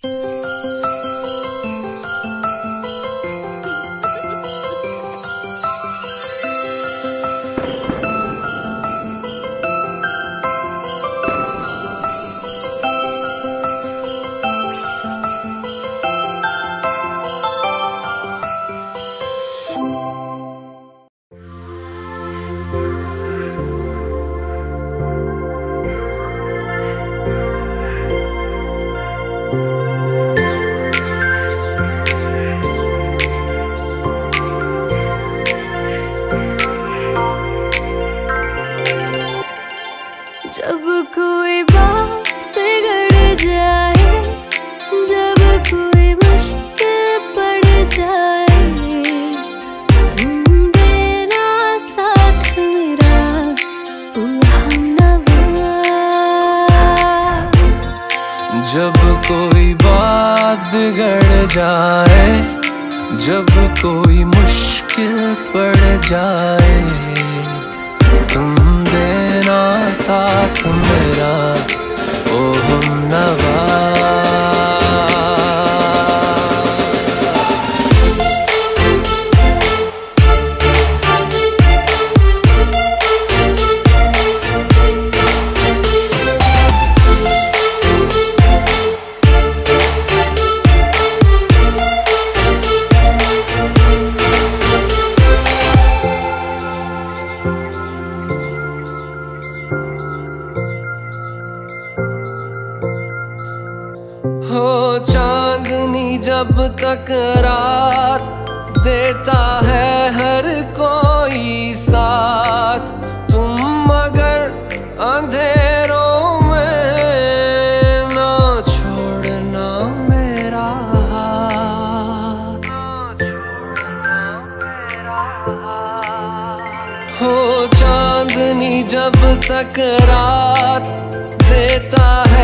जब कोई बात बिगड़ जाए, जब कोई मुश्किल पड़ जाए, तुम देना साथ मेरा, ओ हमनवा। जब कोई बात बिगड़ जाए, जब कोई मुश्किल पड़ जाए, तुम देना साथ मेरा, ओ हमनवा। चांदनी जब तक रात देता है हर कोई साथ, तुम मगर अंधेरों में ना छोड़ना मेरा हाथ। हो चांदनी जब तक रात देता है